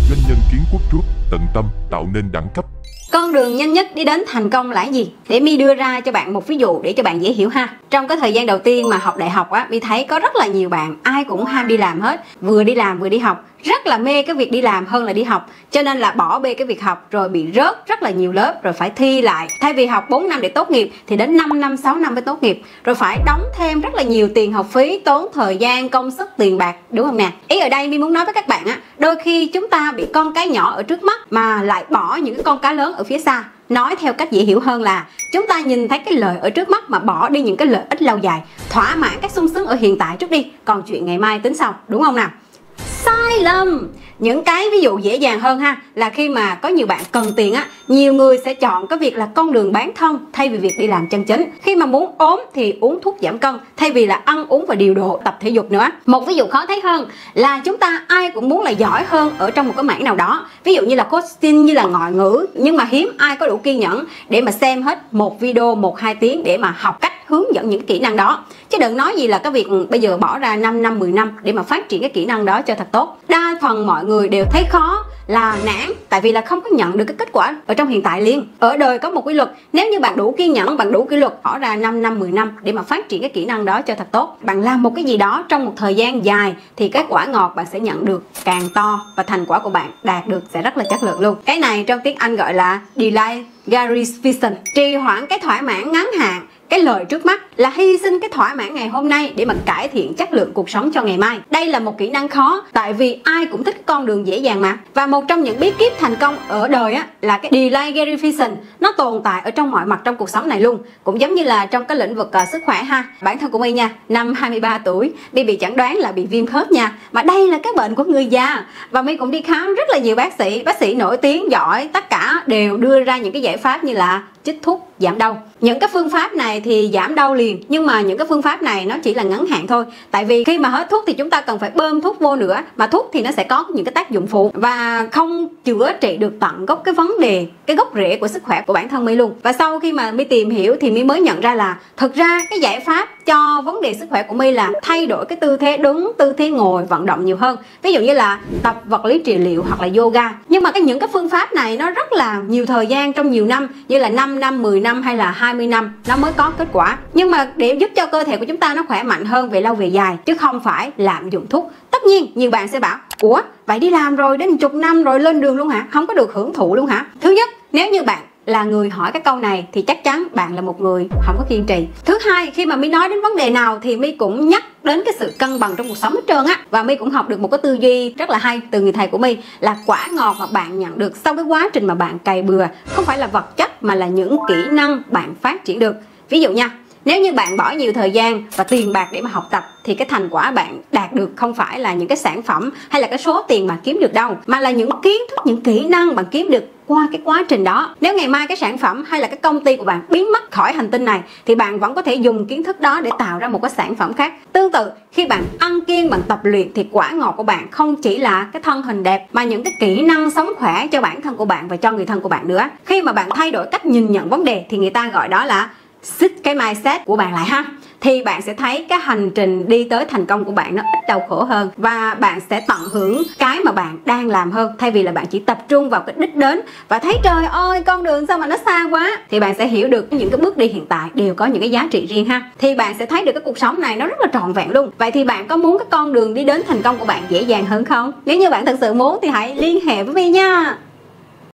doanh nhân kiến quốc trước, tận tâm tạo nên đẳng cấp. Con đường nhanh nhất đi đến thành công là gì? Để My đưa ra cho bạn một ví dụ để cho bạn dễ hiểu ha. Trong cái thời gian đầu tiên mà học đại học á, My thấy có rất là nhiều bạn ai cũng ham đi làm hết, vừa đi làm vừa đi học, rất là mê cái việc đi làm hơn là đi học, cho nên là bỏ bê cái việc học rồi bị rớt rất là nhiều lớp, rồi phải thi lại. Thay vì học 4 năm để tốt nghiệp thì đến 5 năm 6 năm mới tốt nghiệp, rồi phải đóng thêm rất là nhiều tiền học phí, tốn thời gian, công sức, tiền bạc, đúng không nè? Ý ở đây My muốn nói với các bạn á, đôi khi chúng ta bị con cá nhỏ ở trước mắt mà lại bỏ những cái con cá lớn ở phía xa. Nói theo cách dễ hiểu hơn là chúng ta nhìn thấy cái lợi ở trước mắt mà bỏ đi những cái lợi ích lâu dài, thỏa mãn các sung sướng ở hiện tại trước đi, còn chuyện ngày mai tính sau, đúng không nào? Sai lầm. Những cái ví dụ dễ dàng hơn ha, là khi mà có nhiều bạn cần tiền á, nhiều người sẽ chọn cái việc là con đường bán thân thay vì việc đi làm chân chính. Khi mà muốn ốm thì uống thuốc giảm cân thay vì là ăn uống và điều độ tập thể dục nữa. Một ví dụ khó thấy hơn là chúng ta ai cũng muốn là giỏi hơn ở trong một cái mảng nào đó, ví dụ như là coaching, như là ngoại ngữ, nhưng mà hiếm ai có đủ kiên nhẫn để mà xem hết một video 1-2 tiếng để mà học cách hướng dẫn những kỹ năng đó. Chứ đừng nói gì là cái việc bây giờ bỏ ra 5 năm 10 năm để mà phát triển cái kỹ năng đó cho thật tốt. Đa phần mọi người đều thấy khó là nản, tại vì là không có nhận được cái kết quả ở trong hiện tại liền. Ở đời có một quy luật, nếu như bạn đủ kiên nhẫn, bạn đủ kỷ luật, bỏ ra 5 năm 10 năm để mà phát triển cái kỹ năng đó cho thật tốt, bạn làm một cái gì đó trong một thời gian dài thì cái quả ngọt bạn sẽ nhận được càng to và thành quả của bạn đạt được sẽ rất là chất lượng luôn. Cái này trong tiếng Anh gọi là delay gratification, trì hoãn cái thỏa mãn ngắn hạn. Cái lợi trước mắt là hy sinh cái thỏa mãn ngày hôm nay để mà cải thiện chất lượng cuộc sống cho ngày mai. Đây là một kỹ năng khó, tại vì ai cũng thích con đường dễ dàng mà. Và một trong những bí kíp thành công ở đời á, là cái delay gratification. Nó tồn tại ở trong mọi mặt trong cuộc sống này luôn. Cũng giống như là trong cái lĩnh vực sức khỏe ha. Bản thân của My nha, năm 23 tuổi My bị chẩn đoán là bị viêm khớp nha. Mà đây là cái bệnh của người già. Và My cũng đi khám rất là nhiều bác sĩ nổi tiếng giỏi, tất cả đều đưa ra những cái giải pháp như là chích thuốc giảm đau. Những cái phương pháp này thì giảm đau liền, nhưng mà những cái phương pháp này nó chỉ là ngắn hạn thôi. Tại vì khi mà hết thuốc thì chúng ta cần phải bơm thuốc vô nữa, mà thuốc thì nó sẽ có những cái tác dụng phụ và không chữa trị được tận gốc cái vấn đề, cái gốc rễ của sức khỏe của bản thân My luôn. Và sau khi mà My tìm hiểu thì My mới nhận ra là thực ra cái giải pháp cho vấn đề sức khỏe của My là thay đổi cái tư thế đứng, tư thế ngồi, vận động nhiều hơn. Ví dụ như là tập vật lý trị liệu hoặc là yoga. Nhưng mà những cái phương pháp này nó rất là nhiều thời gian, trong nhiều năm, như là 5 năm, 10 năm hay là 20 năm nó mới có kết quả. Nhưng mà để giúp cho cơ thể của chúng ta nó khỏe mạnh hơn về lâu về dài, chứ không phải lạm dụng thuốc. Tất nhiên nhiều bạn sẽ bảo, ủa vậy đi làm rồi đến chục năm rồi lên đường luôn hả? Không có được hưởng thụ luôn hả? Thứ nhất, nếu như bạn là người hỏi cái câu này thì chắc chắn bạn là một người không có kiên trì. Thứ hai, khi mà My nói đến vấn đề nào thì My cũng nhắc đến cái sự cân bằng trong cuộc sống hết trơn á. Và My cũng học được một cái tư duy rất là hay từ người thầy của My, là quả ngọt mà bạn nhận được sau cái quá trình mà bạn cày bừa không phải là vật chất mà là những kỹ năng bạn phát triển được. Ví dụ nha, nếu như bạn bỏ nhiều thời gian và tiền bạc để mà học tập thì cái thành quả bạn đạt được không phải là những cái sản phẩm hay là cái số tiền mà kiếm được đâu, mà là những kiến thức, những kỹ năng bạn kiếm được qua cái quá trình đó. Nếu ngày mai cái sản phẩm hay là cái công ty của bạn biến mất khỏi hành tinh này thì bạn vẫn có thể dùng kiến thức đó để tạo ra một cái sản phẩm khác. Tương tự, khi bạn ăn kiêng, bạn tập luyện thì quả ngọt của bạn không chỉ là cái thân hình đẹp mà những cái kỹ năng sống khỏe cho bản thân của bạn và cho người thân của bạn nữa. Khi mà bạn thay đổi cách nhìn nhận vấn đề thì người ta gọi đó là xích cái mindset của bạn lại ha, thì bạn sẽ thấy cái hành trình đi tới thành công của bạn nó ít đau khổ hơn, và bạn sẽ tận hưởng cái mà bạn đang làm hơn, thay vì là bạn chỉ tập trung vào cái đích đến và thấy trời ơi con đường sao mà nó xa quá. Thì bạn sẽ hiểu được những cái bước đi hiện tại đều có những cái giá trị riêng ha, thì bạn sẽ thấy được cái cuộc sống này nó rất là trọn vẹn luôn. Vậy thì bạn có muốn cái con đường đi đến thành công của bạn dễ dàng hơn không? Nếu như bạn thật sự muốn thì hãy liên hệ với My nha.